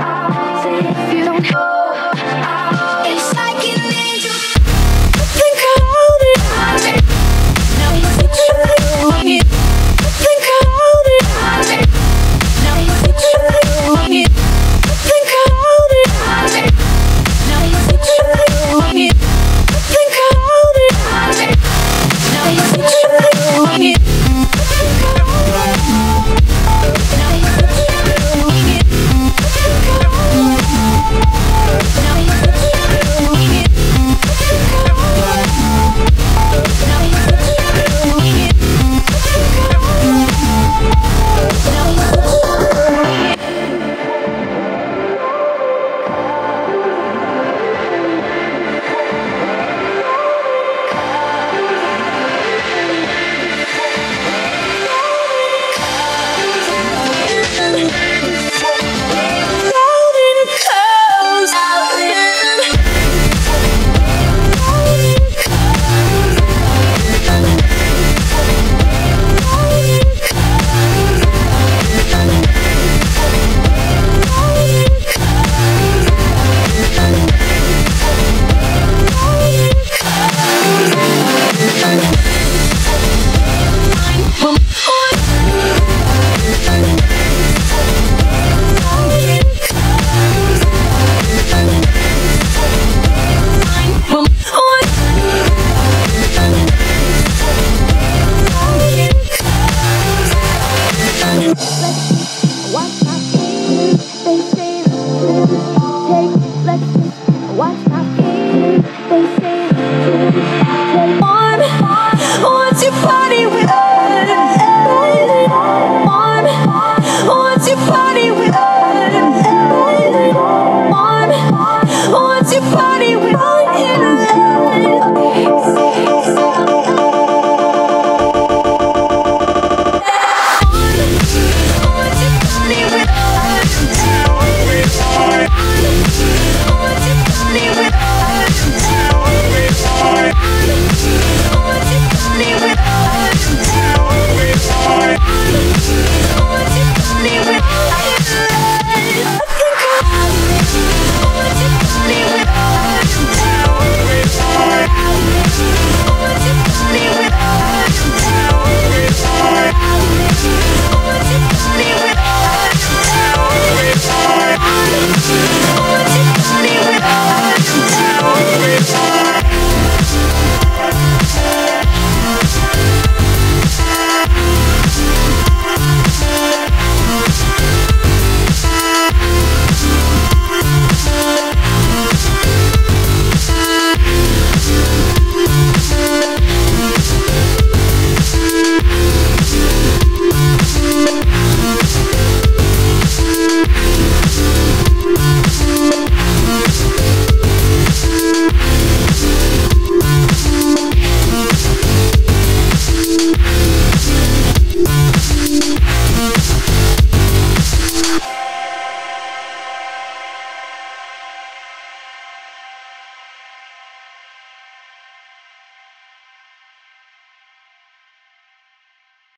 If you don't know, it's like an angel. I think I hold it. Now you think you want it. I think I hold it. Now you think you want it. I think I hold it. Now you think you want it. I think I hold it. Now you think you want it. I think I hold it. Now you think you want it. Let's